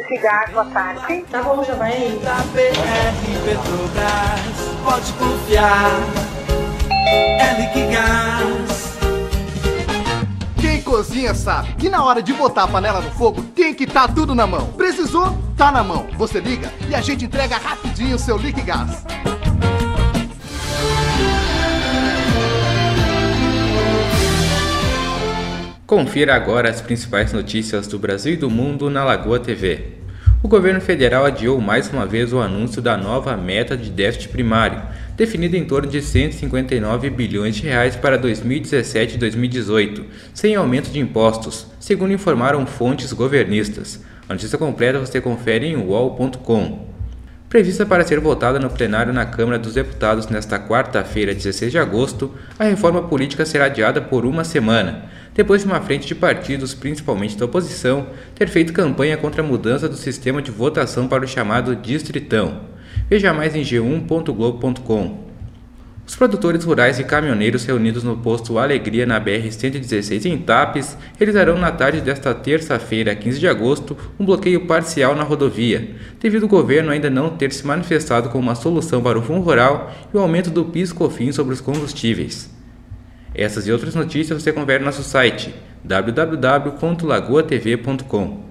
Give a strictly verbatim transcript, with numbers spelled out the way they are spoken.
Liquigás, boa tarde. Tá bom, já vai aí. Da B R Petrobras, pode confiar, é Liquigás. Quem cozinha sabe que na hora de botar a panela no fogo tem que estar tudo na mão. Precisou? Tá na mão. Você liga e a gente entrega rapidinho o seu Liquigás. Confira agora as principais notícias do Brasil e do mundo na Lagoa T V. O governo federal adiou mais uma vez o anúncio da nova meta de déficit primário, definida em torno de cento e cinquenta e nove bilhões de reais para dois mil e dezessete e dois mil e dezoito, sem aumento de impostos, segundo informaram fontes governistas. A notícia completa você confere em u o l ponto com. Prevista para ser votada no plenário na Câmara dos Deputados nesta quarta-feira, dezesseis de agosto, a reforma política será adiada por uma semana, depois de uma frente de partidos, principalmente da oposição, ter feito campanha contra a mudança do sistema de votação para o chamado Distritão. Veja mais em g um ponto globo ponto com. Os produtores rurais e caminhoneiros reunidos no posto Alegria na B R cento e dezesseis em Tapes realizarão na tarde desta terça-feira, quinze de agosto, um bloqueio parcial na rodovia, devido ao governo ainda não ter se manifestado com uma solução para o fundo rural e o aumento do PIS/COFINS sobre os combustíveis. Essas e outras notícias você confere no nosso site w w w ponto lagoa t v ponto com.